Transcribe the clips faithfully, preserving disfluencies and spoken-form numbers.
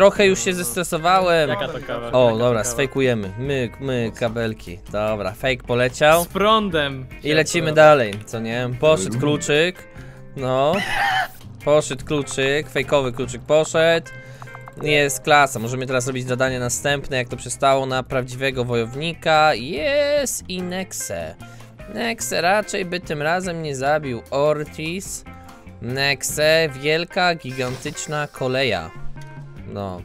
trochę już się zestresowałem. Jaka to kawa? O, dobra, sfejkujemy. Myk, myk, kabelki. Dobra, fake poleciał. Z prądem. I lecimy dalej, co nie? Poszedł kluczyk. No. Poszedł kluczyk, fejkowy kluczyk poszedł. Jest klasa, możemy teraz robić zadanie następne, jak to przystało na prawdziwego wojownika. Jest i Nexe. Nexe raczej by tym razem nie zabił Ortiz. Nexe, wielka, gigantyczna koleja. No.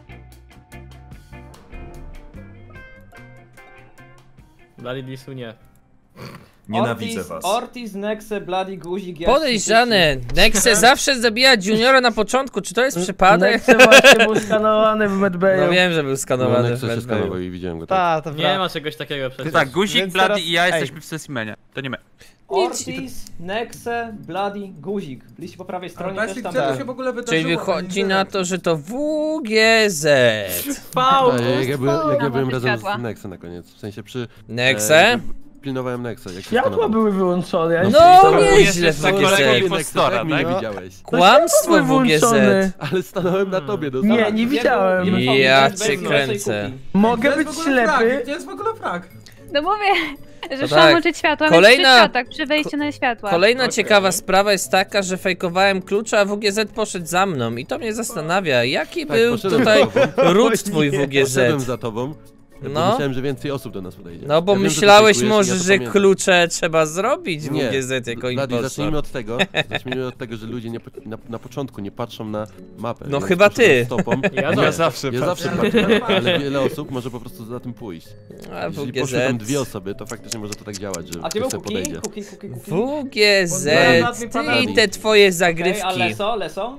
Bloody Lisu nie. Nienawidzę Ortiz, was. Ortiz, Nexe, Bloody, Guzik, ja Podejrzane. Nexe zawsze zabija Juniora na początku, czy to jest przypadek? Nexe właśnie był skanowany w medbayu. No wiem, że był skanowany No, w Nexe się skanował medbayu. i widziałem go Ta, tak. to Nie ma czegoś takiego przecież. Tak, Guzik, Więc Bloody teraz- i ja ej. jesteśmy w specimenie. To nie my. Ortiz, Nexe, Bloody, Guzik. Byliście po prawej stronie też tam. Co się w ogóle wydarzyło? Czyli wychodzi na to, że to W G Z. Pał! A, jak ja byłem, jak ja byłem Nawet razem światła. z Nexem na koniec. W sensie przy... Nexe? e, pilnowałem Nexa, jak się Światła skanował. były wyłączone, ja nie No widziałem. nieźle Jesteś W G kolegą Z. impostora, Tak mnie tak? nie widziałeś. Kłamstwo były W G Z. włączone. Ale stanąłem na tobie, do Nie, nie widziałem. Ja cię kręcę. Mogę Gdzie być jest w ogóle frag? ślepy. Gdzie jest w ogóle frag? No mówię, że To trzeba tak. włączyć światło, Kolejna- Kolejna... przy światłach, przy wejściu na światła. Kolejna Okej. ciekawa sprawa jest taka, że fejkowałem klucza, a W G Z poszedł za mną i to mnie zastanawia, jaki Tak, był poszedłem tutaj za tobą. ród twój W G Poszedłem Z. za tobą, No. no. Myślałem, że więcej osób do nas podejdzie. No bo Ja wiem, że ty myślałeś fejkujesz, może, ja to że pamiętam. klucze trzeba zrobić w Nie. W G Z jako Blady, zacznijmy impostor. od tego, zacznijmy od tego, że ludzie nie, po- na, na początku nie patrzą na mapę. No więc chyba poszedłem ty. Stopą. Ja Nie, zawsze ja zawsze patrzę. patrzę, ale wiele osób może po prostu za tym pójść. A W Jeśli G poszły tam Z. dwie osoby, to faktycznie może to tak działać, że A ty był ktoś Kuki? podejdzie. Kuki, Kuki, Kuki. W G Z, ty i te twoje Okej, a zagrywki. Leso, Leso?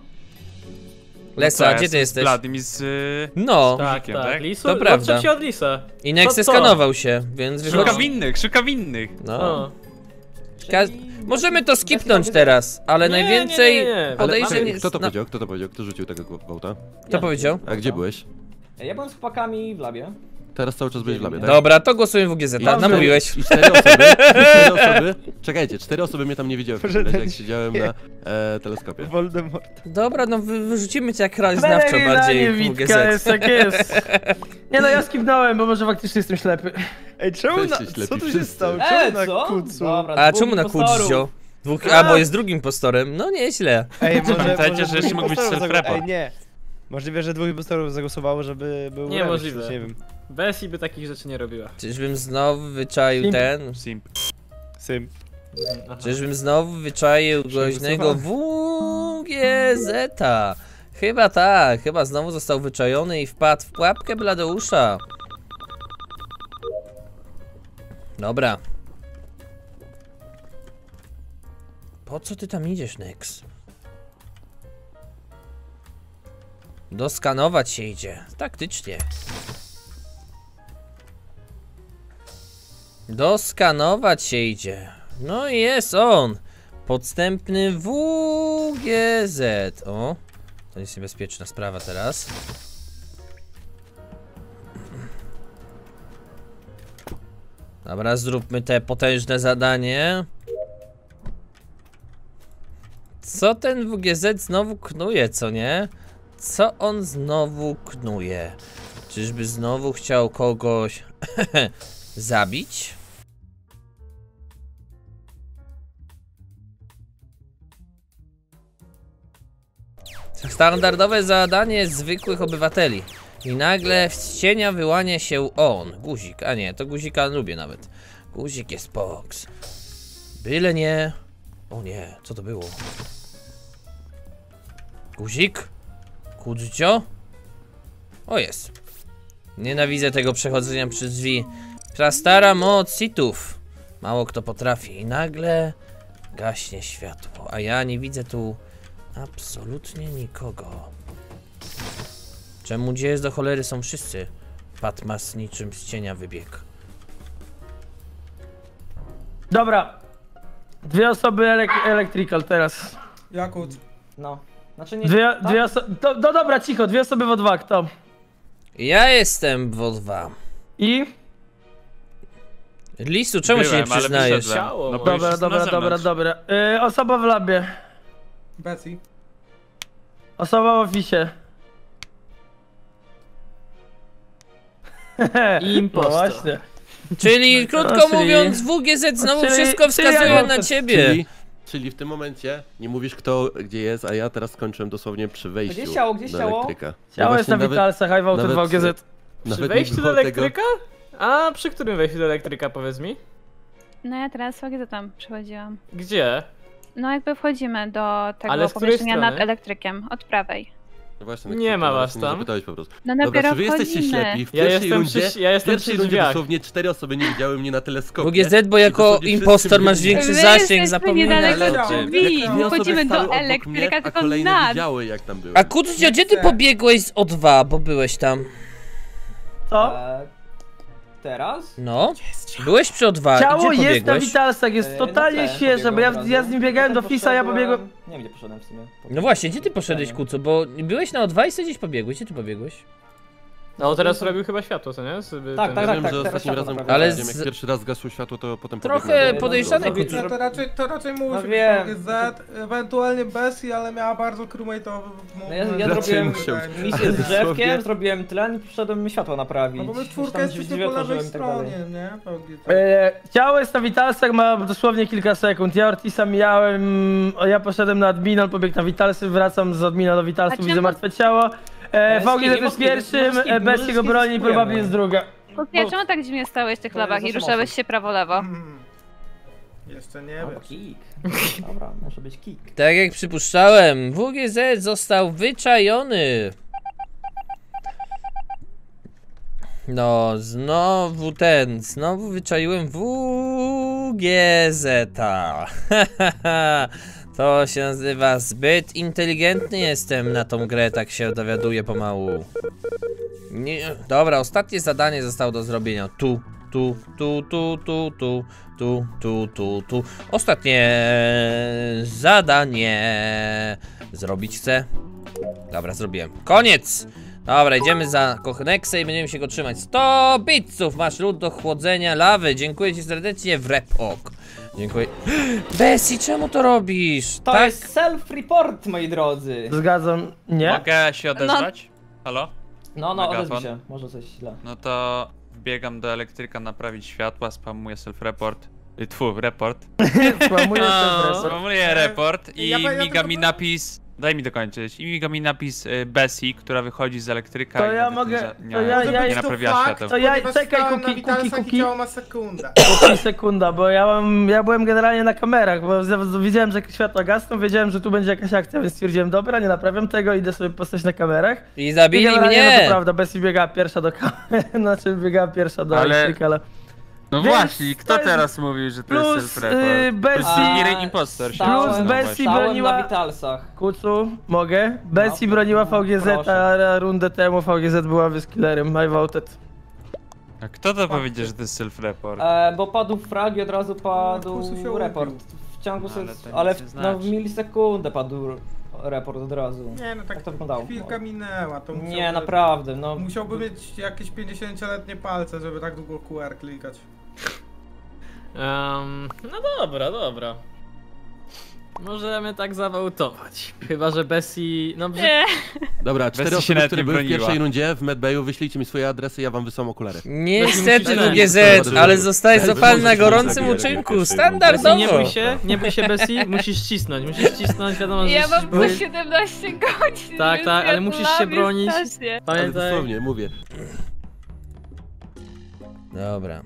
Lesa, gdzie ty jesteś? Z Bladym i z... y, No, Tak, Guzikiem, tak. tak? Lisu, To prawda. odczep się od Lisa. i Nexe Co, co? skanował się, więc Szuka wychodzi. winnych, szuka winnych. No. O. Ka możemy to skipnąć teraz, ale Nie, najwięcej nie, nie, nie. Ale podejrzeń czekaj, jest... kto to na- powiedział? Kto to powiedział? Kto rzucił tego gwałta? Kto powiedział? A gdzie byłeś? Ja byłem z chłopakami w labie. Teraz cały czas byłeś w labie, tak? Dobra, to głosujemy w G Z, I- namówiłeś. I cztery osoby, i cztery osoby, czekajcie, cztery osoby mnie tam nie widziały w takim razie, jak siedziałem na e, teleskopie. Voldemort. Dobra, no wy, wyrzucimy cię jak krajoznawczo Pelerina bardziej w niewidka G Z. jest, jak jest. Nie no, ja skipnąłem, bo może faktycznie jestem ślepy. Ej, czemu na... Jesteście ślepi Co tu się wszyscy. stało? E, Czemu na co? kucu? Dobra, A dwóch czemu na impostorów. Kudzio? Dwóch, a, bo jest drugim postorem, no nieźle. Ej, może, Pamiętajcie, może że jeszcze dwóch mógł być impostorów self-repo. zagło- Ej, nie. Możliwe, że dwóch impostorów zagłosowało, żeby był Nie, remis, możliwe. coś, nie wiem. Bessie by takich rzeczy nie robiła. Czyżbym znowu wyczaił Simp. ten... Simp. Sym. Czyżbym znowu wyczaił groźnego W G Z-a? Chyba tak, chyba znowu został wyczajony i wpadł w pułapkę Bladeusza. Dobra. Po co ty tam idziesz, Nex? Doskanować się idzie, taktycznie. Doskanować się idzie. No i jest on. Podstępny W G Z. O, to jest niebezpieczna sprawa teraz. Dobra, zróbmy te potężne zadanie. Co ten W G Z znowu knuje, co nie? Co on znowu knuje? Czyżby znowu chciał kogoś zabić? Standardowe zadanie zwykłych obywateli. I nagle z cienia wyłania się on, guzik. A nie, to guzika lubię nawet. Guzik jest box. Byle nie... O nie, co to było? Guzik? Kudzio? O, jest. Nienawidzę tego przechodzenia przez drzwi. Prastara moc sitów. Mało kto potrafi. I nagle gaśnie światło. A ja nie widzę tu absolutnie nikogo. Czemu gdzie jest do cholery są wszyscy? Patmas niczym z cienia wybiegł. Dobra. Dwie osoby elek electrical teraz. Jakut. No. Znaczy nie... Dwie, tak? dwie osoby... No dobra, cicho, dwie osoby w O dwa, kto? Ja jestem w O dwa. I? Lisu, czemu się nie Byłem, ale przyznajesz? wyszedłem. Ciało No bo moje. już Dobra, jest na dobra, dobra, zewnątrz. dobra. Yy, osoba w labie. Betsy. Osoba w oficie. No Impostor. właśnie. Czyli krótko No, czyli- mówiąc, W G Z znowu czyli- wszystko czyli wskazuje ja- na ciebie. Czyli, czyli w tym momencie nie mówisz kto gdzie jest, a ja teraz skończyłem dosłownie przy wejściu Gdzie ciało, gdzie do ciało? elektryka. Ciało Ja jest na właśnie Witalsach, high voted nawet- V G Z. Przy nawet nie wejściu do było tego- elektryka? A przy którym wejściu do elektryka, powiedz mi? No ja teraz O G Z tam przychodziłam. Gdzie? No jakby wchodzimy do tego Ale z której pomieszczenia nad strony? elektrykiem, od prawej. No właśnie, Nie na ma chwilę was się tam. Nie zapytałeś po prostu. No Dobra, dopiero czy wy jesteście wchodzimy. ślepi? W Ja pierwszej jestem rundzie, przy- ja jestem w pierwszej przy rundzie drzwiach. dosłownie cztery osoby nie widziały mnie na teleskopie. W G Z, bo I jako dosłownie wszyscy impostor masz byli- większy Wy zasięg, jesteśmy zapomniałem niedaleko o tym. drzwi. Jak dwie osoby Wchodzimy stały do obok elektryka, mnie, a tylko kolejne nad. widziały jak tam byłem. A Kudzio, gdzie ty pobiegłeś z O dwa, bo byłeś tam? Co? E, teraz? No, byłeś przy O dwa, Ciało gdzie jest na pobiegłeś? Witalsach, E, jest no totalnie ten, świeże, bo ja, pobiegłem od ja razu. z nim biegałem do Potem Fisa, ja poszedłem- pobiegłem... Nie wiem gdzie poszedłem w sumie. No właśnie, gdzie ty poszedłeś, Kucu, bo byłeś na O dwa i sobie gdzieś pobiegłeś, gdzie ty pobiegłeś? No teraz robił chyba światło, co nie? Żeby Tak, ten- tak, Ja tak, wiem, tak, że teraz ostatnim światło razem naprawię. Ale Ale z- jak pierwszy raz zgasło światło, to potem Trochę pobiegłem do- podejrzane, do- Kucu. To, to raczej, to raczej musi No być wiem. V G Z, ewentualnie Bessie, ale miała bardzo crewmate'owy No ja, ja Raczej zrobiłem musiał. misję z Dosłownie. drzewkiem, zrobiłem tlen i przyszedłem światło naprawić. No bo my w Już czwórkę tam jesteśmy drzwi po lewej otworzyłem i tak dalej. stronie, nie? V G Z. E, ciało jest na Witalsach, ma dosłownie kilka sekund. Ja Ortisa mijałem, o, ja poszedłem na admin, on pobiegł na Witalsy, wracam z admina do Witalsów, A widzę czemu- martwe ciało. E, Moski, V G Z jest Moski, pierwszym, Moski, e, bez Moski jego broni zyskujemy. probably jest druga. Kupię, czemu tak dziwnie stałeś w tych To labach i jest ruszałeś mocno. się prawo-lewo? Hmm. Jeszcze nie O, wiesz. kick. Dobra, może być kick. Tak jak przypuszczałem, W G Z został wyczajony. No, znowu ten, znowu wyczaiłem W G Z-a. To się nazywa zbyt inteligentny jestem na tą grę, tak się dowiaduję pomału. Nie, dobra, ostatnie zadanie zostało do zrobienia. Tu, tu, tu, tu, tu, tu, tu, tu, tu, tu. Ostatnie zadanie. Zrobić chcę. Dobra, zrobiłem. Koniec! Dobra, idziemy za Kochnexę i będziemy się go trzymać. sto bitsów! Masz lód do chłodzenia lawy. Dziękuję ci serdecznie, Wrepok. Dziękuję. Bessie, czemu to robisz? To tak? jest self-report, moi drodzy. Zgadzam, nie? Mogę się odezwać? Halo? No, no, Megafon. odezwij się. Może coś źle. No to wbiegam do elektryka naprawić światła, spamuję self-report. Y, Tfu, report. Spamuję No. ten report. Spamuję report i Ja- ja miga tylko mi powiem- napis... Daj mi dokończyć. I miga mi napis y, Bessie, która wychodzi z elektryka To i ja nawet mogę- za- to nie, ja- nie, ja- nie to naprawiła fakt, świateł. To ja, ponieważ czekaj, stałem na kuki, kuki, Witalsach i kuki. ciało ma sekundę. Kuki, sekunda, bo ja mam, ja byłem generalnie na kamerach, bo z- widziałem, że światła gasną, wiedziałem, że tu będzie jakaś akcja, więc stwierdziłem, dobra, nie naprawiam tego, idę sobie postać na kamerach. I I zabili generalnie, no to mnie! prawda, Bessie biegała pierwsza do kamery, znaczy biegała pierwsza do Ale- elektryka, ale... No Więc właśnie, kto to jest- teraz mówił, że to plus, jest self-report? yy, Bessie- Plus impostor się Stałem- Plus przyznał Bessie właśnie. Stałem broniła- na Witalsach. Kucu, mogę? Bessie broniła V G Z, proszę. a rundę temu V G Z była wyskillerem, I voted. A kto to powiedział, że to jest self-report? E, bo padł frag i od razu padł Kusu się report. ubił. W ciągu Ale ale, to nic ale nie w, no, znaczy. w milisekundę padł report od razu. Nie no, tak Jak to wyglądało? chwilka minęła, to musiałby, Nie, naprawdę, no. musiałby mieć jakieś pięćdziesięcioletnie palce, żeby tak długo Q R klikać. Um, no dobra, dobra. Możemy tak zawołtować. Chyba, że Bessie... No, że... Nie. Dobra, cztery Bessie się osoby, nawet które nie były w broniła. pierwszej rundzie w medbayu, wyślijcie mi swoje adresy, ja wam wysyłam okulary. Niestety Musicie- W G Z, ale zostałeś Wy złapany możecie na gorącym zabijać uczynku, jak Bessie, standardowo. nie bój się, nie bój się Bessie, musisz cisnąć, musisz cisnąć, wiadomo, że Ja jesteś mam po broni- siedemnaście godzin. Tak, z tak, ale musisz się światlami bronić. strasznie. Ale Pamiętaj. dosłownie, mówię. Dobra.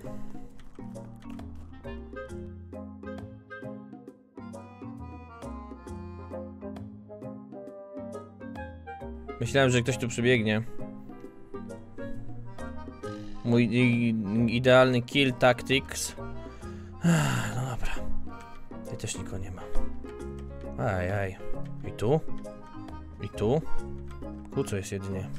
Myślałem, że ktoś tu przybiegnie. Mój i, idealny kill tactics. Ach, no dobra. Tutaj też nikogo nie ma. Aj, aj. I tu? I tu? Kurczę jest jedynie.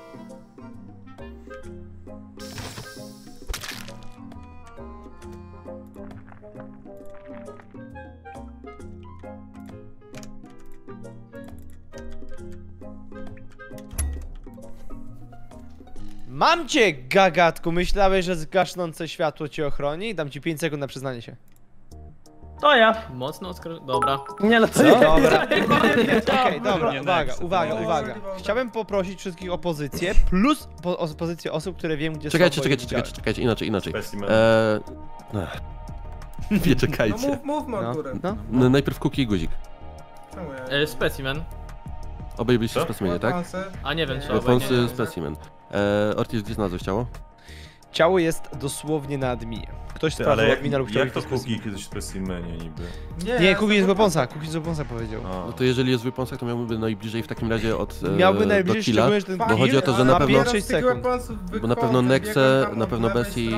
Mam cię, gagatku, myślałeś, że zgasnące światło cię ochroni? Dam ci pięć sekund na przyznanie się. To ja. Mocno oskarżony. Dobra. Nie no, to Co? nie. Dobra. Okej, dobra, Nie, uwaga, next. uwaga, No. uwaga. Chciałbym poprosić wszystkich o pozycję, plus po, o pozycję osób, które wiem, gdzie Czekajcie, są. bo czekajcie, je czekajcie, czekajcie, inaczej, inaczej. Specimen. Eee... ech. Nie No czekajcie. mów, mówmy No, o górę. no. No, najpierw Kuki i Guzik. Czemu ja? E, specimen. Obaj byliście w Co? specimenie, tak? Weaponsy. A nie wiem, czy Nie. obaj nie. Weaponsy, specimen. Eee, Ortiz, gdzie znalazłeś ciało? Ciało jest dosłownie na adminie. Ktoś Ty, sprawdził ale jak, admina lub jak to ktoś Kuki kiedyś w specimenie niby? Nie, Nie, ja Kuki jest jestem weaponsa, Kuki z weaponsa powiedział. A. No to jeżeli jest w weaponsach, to miałby najbliżej w takim razie od e, Miałby najbliżej, do killa. szczególnie, że ten Bo Bo chodzi o to, że na na pewno- pierwszej sekund. Bo na pewno Nexe, na pewno Bessie,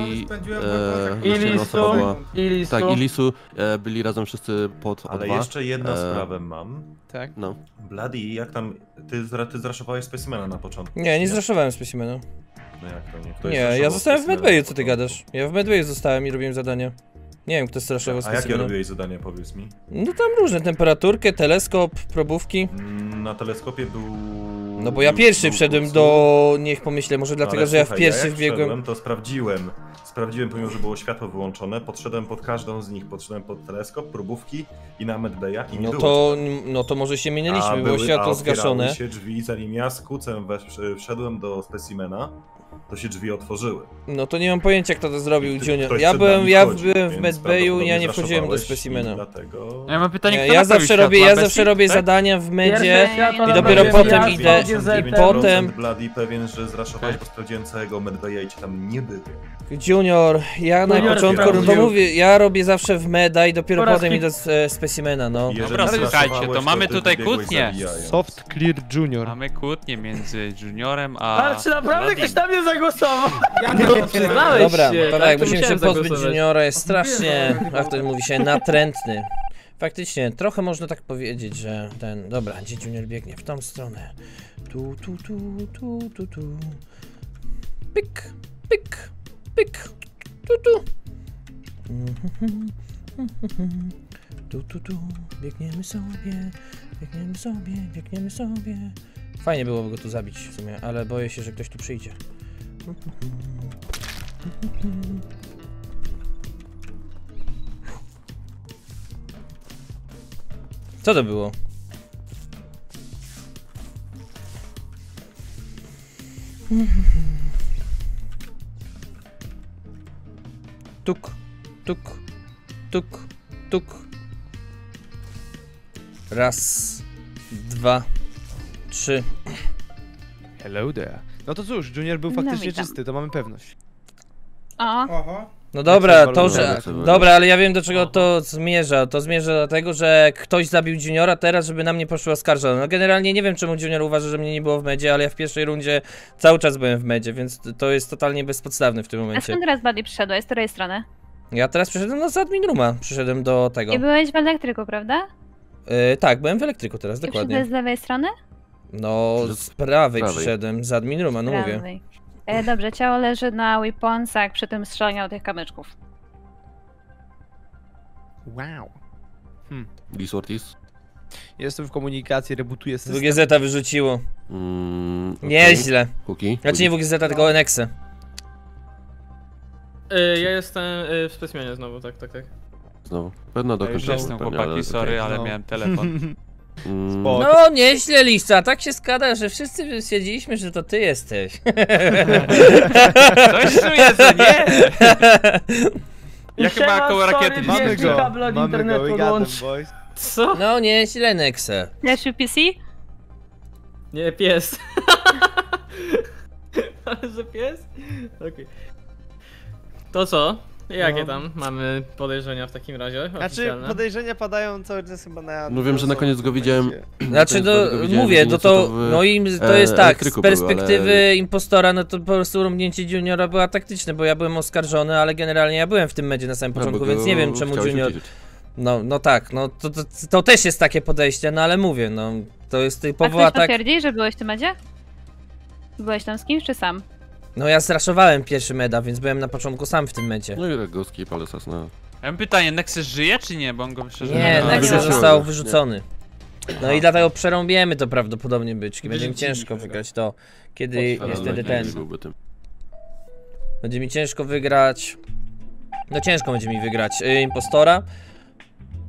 e, I jeszcze jedna Lisu, osoba była. i Lisu. Tak, i Lisu e, byli razem wszyscy pod O Ale dwa. jeszcze jedną E, sprawę mam. Tak. No. Bloody, jak tam... Ty, zra- ty zraszowałeś specimena na początku. Nie, nie zraszowałem specimena. No jak to nie? Ktoś Nie, zraszował ja zostałem w specimena Medbayu, na co ty początku. gadasz? Ja w Medbayu zostałem i robiłem zadania. Nie wiem, kto straszował A jakie specimena. robiłeś zadania, powiedz mi? No tam różne, temperaturkę, teleskop, probówki. Mm, Na teleskopie był... No bo ja był- pierwszy był wszedłem Kucu. do... Niech pomyślę, może dlatego, Ale że ja w słuchaj, pierwszy jak wbiegłem... wszedłem, to sprawdziłem. Sprawdziłem, pomimo że było światło wyłączone, podszedłem pod każdą z nich, podszedłem pod teleskop, próbówki i na Medbaya i nie No było to, ciebie. no to może się A minęliśmy, było były- światło a otwierały zgaszone. się drzwi, zanim ja z kucem wesz- wszedłem do specimena, to się drzwi otworzyły. No to nie mam pojęcia, kto to zrobił, Ty- Junior. ktoś Ja przed byłem, nami ja chodzi, byłem w więc Medbayu i ja prawdopodobnie nie wchodziłem do zraszowałeś specimena. i Dlatego... Ja mam pytanie, Nie, kto ja naprawił zawsze robię, światła? ja Bessie? zawsze robię Tak? zadania w medzie Pierwsze światło i dopiero naprawiłem potem ja, idę G Z i P. potem... Bloody pewien, że zraszowałeś, bo sprawdziłem całego Medbaya i cię tam nie było. Junior, ja na Junior początku, no to sprawdził. mówię, ja robię zawsze w meda i dopiero Po raz potem ki- idę z e, specimena, no. Jeżeli Dobra, słuchajcie, to zraszowałeś, mamy ty tutaj wybiegłeś kłótnię. zabijając. Soft Clear Junior. Mamy kłótnię między Juniorem a... Ale czy naprawdę ktoś na mnie zagłosował? Ja No, nie przyznałeś Dobra, się, to tak, tak, to musimy się musiałem pozbyć zagłosować. Juniora, jest strasznie, Wiem, jak to mówi się, natrętny. Faktycznie, trochę można tak powiedzieć, że ten, dobra, gdzie Junior biegnie? W tą stronę. Tu, tu, tu, tu, tu, tu. Pyk, pyk, pyk, tu, tu. Tu, tu, tu, biegniemy sobie, biegniemy sobie, biegniemy sobie. Fajnie byłoby go tu zabić w sumie, ale boję się, że ktoś tu przyjdzie. Co to było? Tuk, tuk, tuk, tuk. Raz, dwa, trzy. Hello there. No to cóż, Junior był No faktycznie witam. czysty, to mamy pewność. O, Oho. No dobra, sobie to walnąłem, że... jak sobie Dobra, ale ja wiem do czego to zmierza. To zmierza do tego, że ktoś zabił Juniora teraz, żeby na mnie poszło oskarżone. No generalnie nie wiem czemu Junior uważa, że mnie nie było w medzie, ale ja w pierwszej rundzie cały czas byłem w medzie, więc to jest totalnie bezpodstawne w tym a momencie. skąd teraz Buddy przyszedłeś? Z której strony? Ja teraz przyszedłem no, z admin rooma, przyszedłem do tego. I byłeś w elektryku, prawda? Yy, tak, byłem w elektryku teraz, I dokładnie. przyszedłeś z lewej strony? No, z prawej prawej. przyszedłem, z admin rooma, no mówię. Prawej. E, dobrze, ciało leży na weaponsach przy tym strzelaniu do tych kamyczków. Wow. Lis Ortiz? Jestem w komunikacji, rebutuję system. W G Z wyrzuciło. Mm, okay. Nieźle. Kuki? Znaczy nie W G Z, tylko Nexe. Y, ja jestem y, w specimenie znowu, tak, tak, tak. Znowu. Pewno do Ja już końca jestem, pewnie, chłopaki, ale sorry, okej. ale No. miałem telefon. Mm, Spoko. No, nieźle lista, tak się składa, że wszyscy stwierdziliśmy, że to ty jesteś. Coś czuję, że nie! Ja chyba Siema, koło sorry, rakiety Mamy Mamy Wielki go, kabel od mamy internetu go, we got łącz. them, boys. Co? No, nieźle Nexe. Leży P C? Nie, pies. Ale że pies? Okej. To co? Jakie No. tam mamy podejrzenia w takim razie? Znaczy, Oficjalne? podejrzenia padają cały czas chyba na... No wiem, że na koniec go widziałem. Znaczy, To no, jest, widziałem mówię, jedynie no co to, w, no im, to e, jest tak, z elektryku był, perspektywy ale- impostora, no to po prostu rumnięcie Juniora była taktyczne, bo ja byłem oskarżony, ale generalnie ja byłem w tym medzie na samym No, początku, bo więc go nie wiem czemu chciałeś Junior... uciszyć. No, no tak, no to, to, to też jest takie podejście, no ale mówię, no, to jest A typowo ktoś atak... potwierdzi, że byłeś w tym medzie? Byłeś tam z kimś, czy sam? No ja zraszowałem pierwszy meda, więc byłem na początku sam w tym medzie. No i tak go skip, ale sasna. Ja mam pytanie, Nexus żyje czy nie? Bo on go wyszedł. Nie, no, Nexe wyrzuciłem został go. wyrzucony. No i dlatego przerąbiemy to prawdopodobnie byczki, będzie mi Wyrzucili ciężko go. wygrać to, kiedy Ale jest wtedy nie ten. byłby tym. Będzie mi ciężko wygrać. No ciężko będzie mi wygrać y, impostora.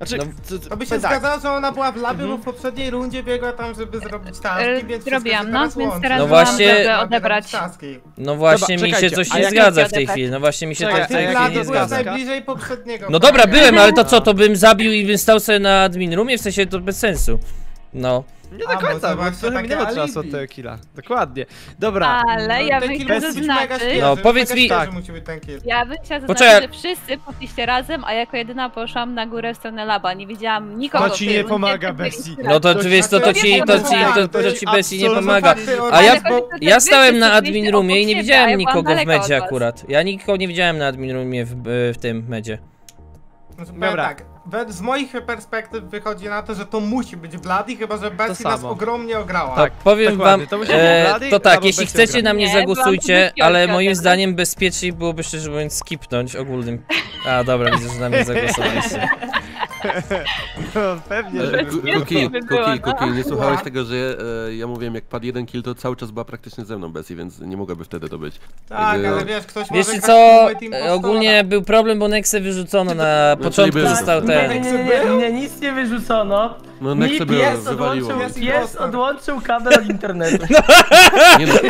Znaczy, No, co- co- To by się powiem tak, zgadzało, że ona była w labie, bo w poprzedniej rundzie biegła tam, żeby zrobić taski, E, więc wszystko zrobiłam, się no, teraz więc łączy. teraz No byłam, właśnie- żeby Robię odebrać. taski. No właśnie Dobra, mi się czekajcie, coś a nie jak- zgadza w tej odebrać? chwili, no właśnie mi się Czekaj, coś w a tej jak chwili Blady nie jest byłeś zgadza. taska? najbliżej poprzedniego. No dobra, fraga. byłem, ale to co, to bym zabił i bym stał sobie na admin roomie? W sensie to bez sensu. No. Nie A, do bo końca, bo zobaczcie, trochę takie minęło czasu alibi. od tego killa. Dokładnie. Dobra. Ale ja Ten bym kill chciała musi być mega zaznaczyć, świeży, No, powiedz mega mi- świeży Tak. musi być ten kill. ja bym chciała Poczekaj. zaznaczyć, że wszyscy poszliście razem, a jako jedyna poszłam na górę w stronę laba. Nie widziałam nikogo. To ci w tej nie rundzie, pomaga, tylko Bessie. inspiracji. No to To wiesz, to, to znaczy- ci, to ci, to, to, jest ci Bessie nie absolutnie pomaga. fakty, A ja, Ale chodzi o to, że ja wy stałem na jesteście admin roomie i nie obok widziałem siebie, a ja byłam nikogo w daleko od medzie was. akurat. Ja nikogo nie widziałem na admin roomie w, w tym medzie. No to powiem Dobra. tak, we- z moich perspektyw wychodzi na to, że to musi być Bloody, chyba że Bessie nas samo. ogromnie ograła. Tak, powiem dokładnie, wam, to musi być e, Bloody to tak, albo jeśli Bessie chcecie na mnie Nie, zagłosujcie, byłam tu ale bezpieczna, moim tak. zdaniem bezpieczniej byłoby szczerze mówiąc skipnąć ogólnym. A dobra, widzę, że na mnie zagłosowaliście. No, pewnie, że... E, Ku- Świetnie Kuki, by było, Kuki, no. Kuki, nie słuchałeś tego, że e, ja mówiłem, jak padł jeden kill, to cały czas była praktycznie ze mną Bessie, więc nie mogłaby wtedy to być. Tak, Jakby- ale wiesz, ktoś Wiecie może co, grać w Ultimate e, ogólnie był problem, bo Nexę wyrzucono na Znaczy, początku, był. został Nie, ten. nie, nie, nie, nie, nie, nic nie wyrzucono. No Mi Nexe było, pies wywaliło. odłączył, mnie. pies odłączył kabel od internetu. Nie no,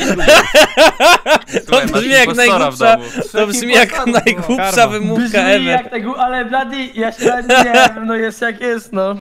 To Słuchaj, masz brzmi jak impostora w najgłupsza, domu. to brzmi jak Impostora było. najgłupsza Karma. wymówka Brzmi ever. jak tego, ale Bloody, ja się nawet nie wiem, no jest jak jest, no.